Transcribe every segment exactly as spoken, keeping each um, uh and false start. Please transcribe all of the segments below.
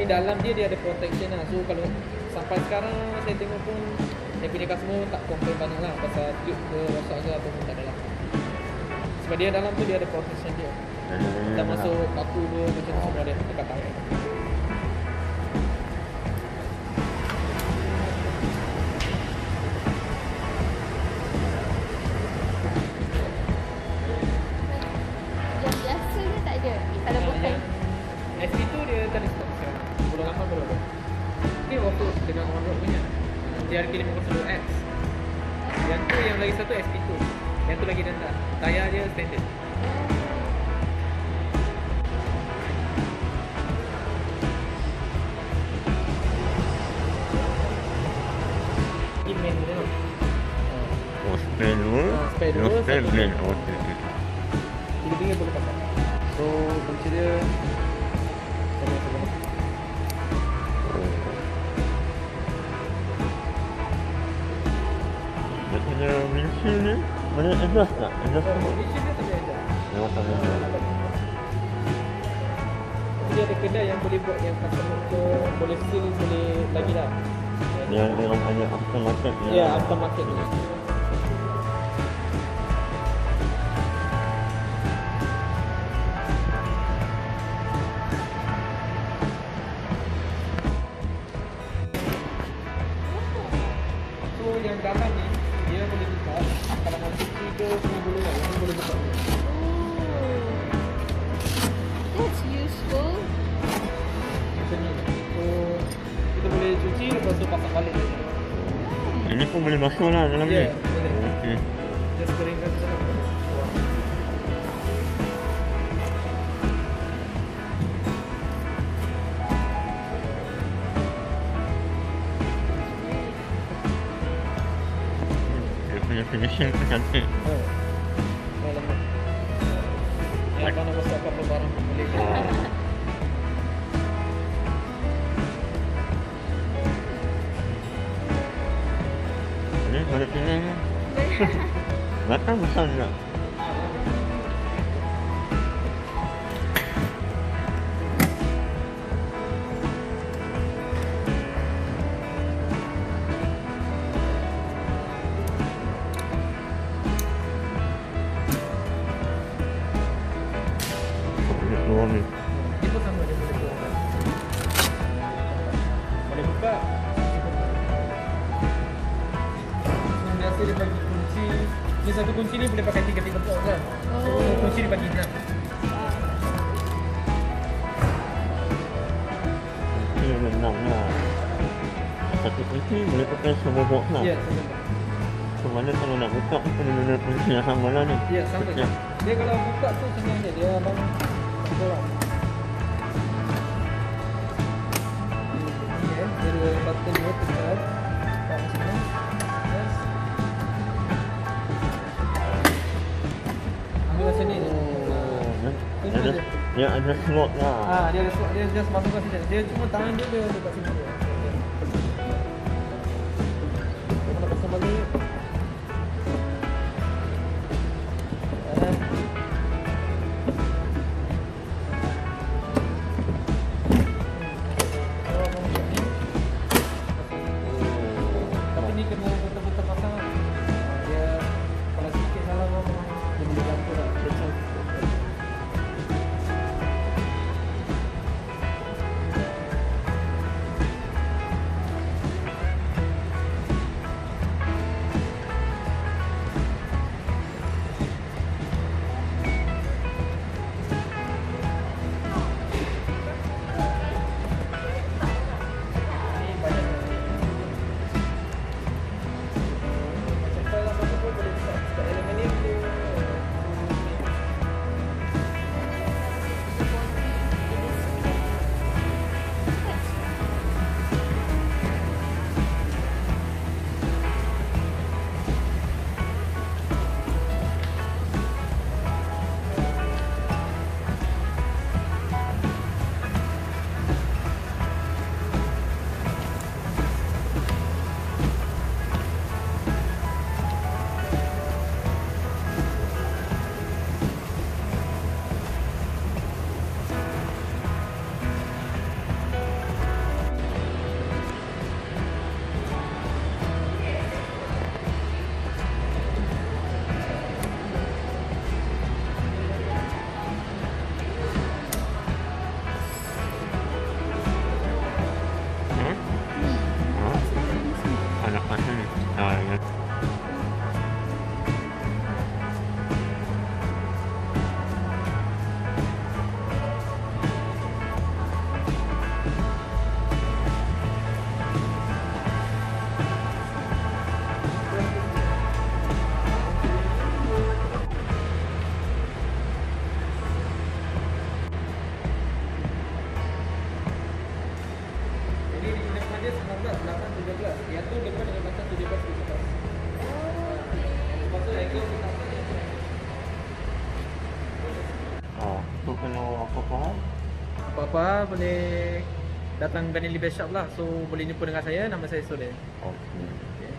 Tapi dalam dia dia ada protection lah. So kalau sampai sekarang saya tengok pun saya punya customer tak complain banyak lah pasal tube ke rosak ke ataupun tak ada lah. Sebab dia dalam tu dia ada protection dia. Tak masuk paku ke macam tu semua dia dekat tangan. Yang biasa ni tak ada. Kalau bukan S P tu dia tak ada stok sekarang. Bulan lapan baru ada. Ni waktu dengan on road punya J R K lima kosong dua X. Yang tu yang lagi satu S P tu. Yang tu lagi rendah. Tayar dia standard. Ini main dia tau. Oh, spare dua. Ah, spare dua, Oh, spare satu blend. blend. Oh, okey, okey. Tiga-tiga boleh pakai. So kunci dia sama sama. Dia punya windshield ni boleh adjust tak? Adjust So tak? kunci dia tak ada aja. Lewat tangan dia. Dia ada kedai yang boleh buat yang customer tu boleh seal boleh lagi lah. Dia dia orang hanya aftermarket ni. Ya, aftermarket ni. So yang dalam ni dia boleh buka kalau mau cuci ke semua boleh lah. Yang ni boleh buka. oh, that's useful. Macam ni. So kita boleh cuci lepas tu pasang balik je. Ini pun boleh basuh lah dalam ni. Ya, boleh. Okey. Just keringkan saja. Dia punya finishing tu cantik. Oh. Alamak. Yang mana masuk apa barang boleh. Ni pada sini ni. Batang besar juga. Dia keluar ni. Dia pun sama dia boleh buka. Boleh buka. Yang biasa dia bagi kunci. Ni satu kunci ni boleh pakai tiga-tiga box kan. So Oh. kunci dia bagi enam. Ini ada enam lah. Satu kunci boleh pakai semua box lah. Ya, sama. So mana kalau nak buka pun kena guna kunci yang sama lah ni. Ya, sama je. Kecil. Dia kalau buka tu senang je. Dia abang apa lah. Ni eh, dia ada button dia tekan. Buka macam ni. Yes. Ambil macam ni je. Dia ada, dia ada slot lah. Ah, dia ada slot, dia just masukkan sini. Dia cuma tangan dia dia dekat sini je. Kalau pasang balik. Eh. Oh, macam ni. Tapi ni kena betul-betul pasang. Dia kalau sikit salah memang dia boleh gantung lah. Dia macam ni banyak. Ah, ya. Jadi di depan dia sembilan belas, lapan, tujuh belas. Yang tu depan dengan belakang tujuh belas, tujuh belas. Lepas tu angle kita atas dia. Ah, tu kena apa-apa? Apa-apa boleh datang Vanilla Best Shop lah. So boleh jumpa dengan saya, nama saya Sule. Okey. Okay.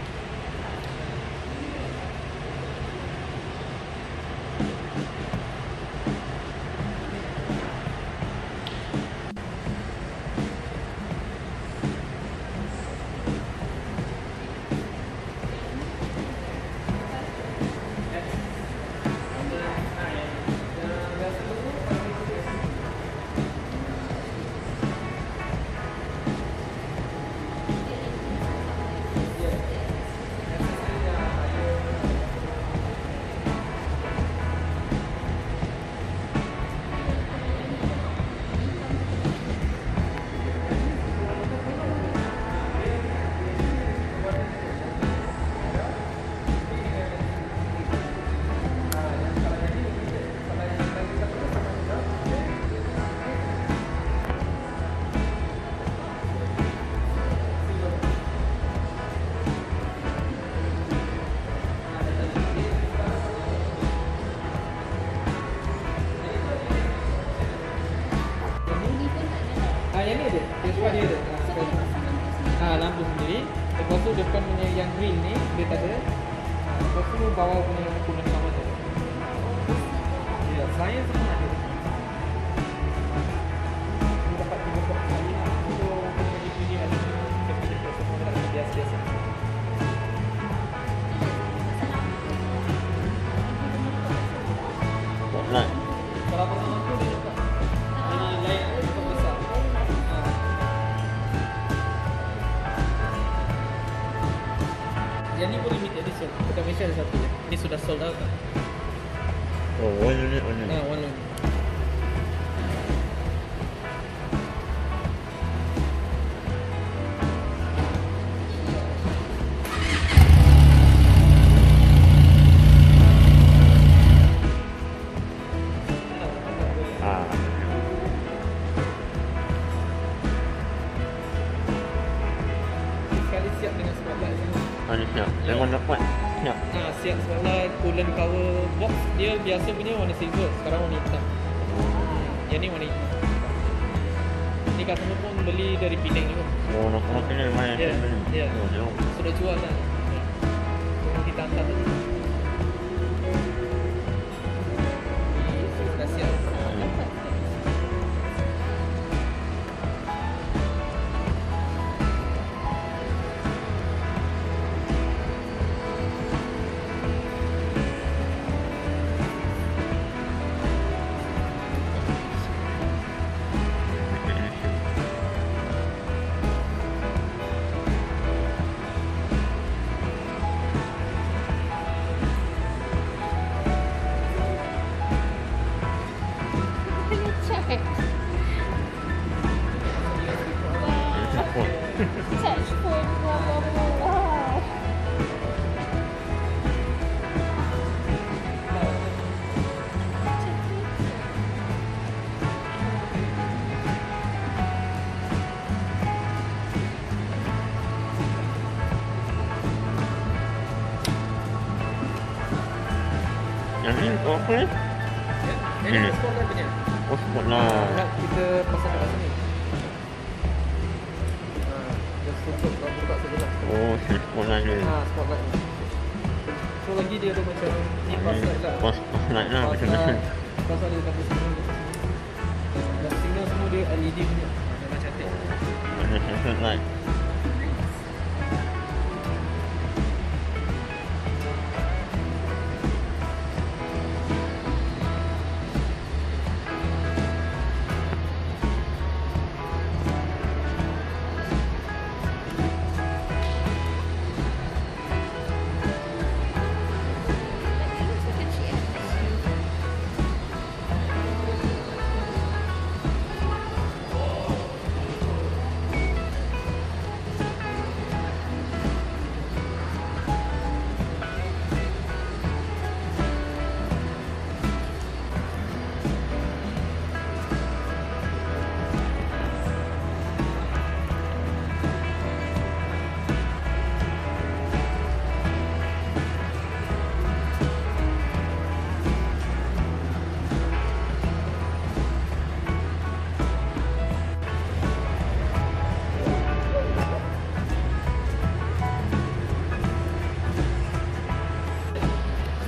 Ah, yang ni ada. Dia sebab dia ada. Ah, So sebab- boleh pasang lampu sendiri. Ah, lampu sendiri. Lepas tu depan punya yang green ni dia tak ada. Ah, lepas tu bawah punya kuning sama tu. Ya, saya semua ada. Dia dapat tiga box lagi lah. Untuk punya D V D ada. Dia punya semua dah biasa-biasa. Spotlight. Kalau pasang lampu dia dapat. Ini lain cukup besar. Ah. Yang ni pun limited edition. Dekat Malaysia ada satu je. Ni sudah sold out kan. Oh, one unit, one unit. Ah, one only. Ah, Sekali siap dengan spotlight semua. ada siap. Jangan dapat siap. Ah, siap spotlight, coolant cover box dia biasa punya warna silver, sekarang warna hitam. Yang ni warna hitam. Ni customer pun beli dari Penang juga. Oh, nak nak kena main. Ya, ya. Oh, jauh. Sudah jual dah. Ya. Kita hantar tadi. Ni sudah siap. Check. Support. Touch phone. Blah, blah, blah, blah. Yang ni apa ni? Ya. Ini Hmm. spotlight punya. Oh, spotlight. Nak kita pasang kat sini. Ah, just tutup kalau buka sebelah. Oh, si spotlight ni. Ah, spotlight ni. So lagi dia ada macam ni pass light lah. Pas pas light lah macam Pass ni. light. Pass ada lampu signal kat sini. Dan signal semua dia L E D punya. Ah, memang cantik. Ada sensor light.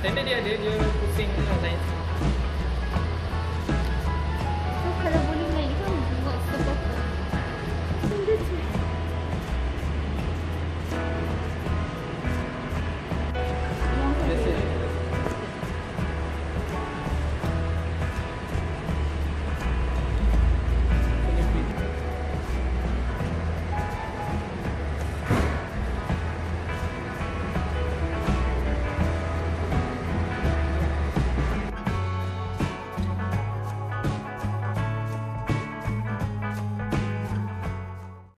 Sender dia ada, dia pusing lah sains.